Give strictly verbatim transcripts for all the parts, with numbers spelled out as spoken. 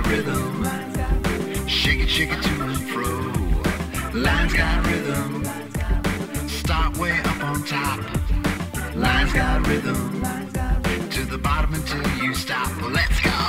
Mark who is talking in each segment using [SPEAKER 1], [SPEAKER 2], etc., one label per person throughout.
[SPEAKER 1] rhythm. Shake it, shake it to and fro. Line's got rhythm. Start way up on top. Line's got rhythm. To the bottom until you stop. Let's go!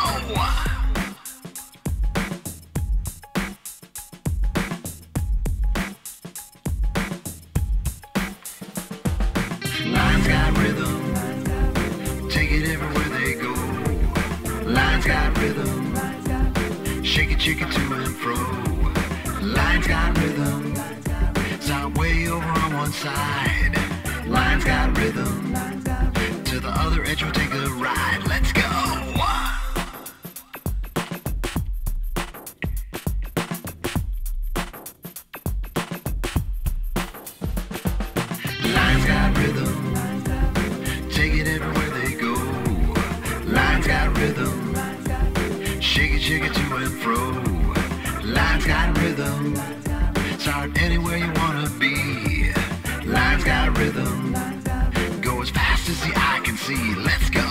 [SPEAKER 1] Line's got rhythm. Take it everywhere they go. Line's got rhythm. Shake it, shake it to and fro. Line's got rhythm. Start way over on one side. Line's got rhythm. To the other edge we'll take a ride. Let's go! Line's got rhythm. Take it everywhere they go. Line's got rhythm. Shake it, shake it to and fro. Line's got rhythm. Start anywhere you wanna be. Line's got rhythm. Go as fast as the eye can see. Let's go!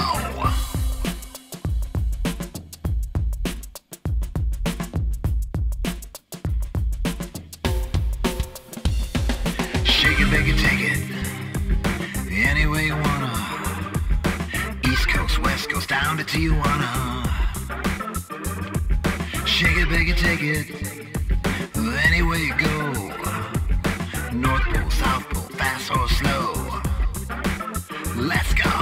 [SPEAKER 1] Shake it, bake it, take it. Any way you wanna. East Coast, West Coast, down to Tijuana. Shake it, bake it, take it. Any way you go. North Pole, South Pole, fast or slow. Let's go!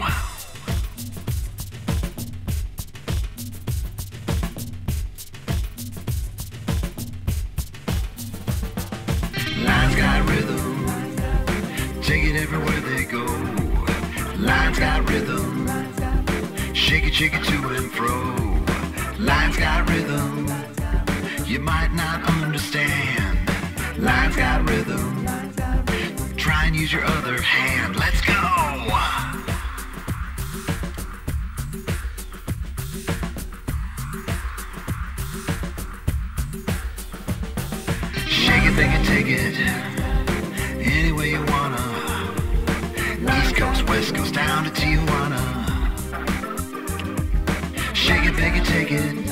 [SPEAKER 1] Line's got rhythm. Take it everywhere they go. Line's got rhythm. Shake it, shake it to and fro. Line's got rhythm. You might not understand. Line's got rhythm. Try and use your other hand. Let's go! Shake it, bake it, take it. Any way you wanna. East Coast, West Coast, down to Tijuana. Shake it, bake it, take it.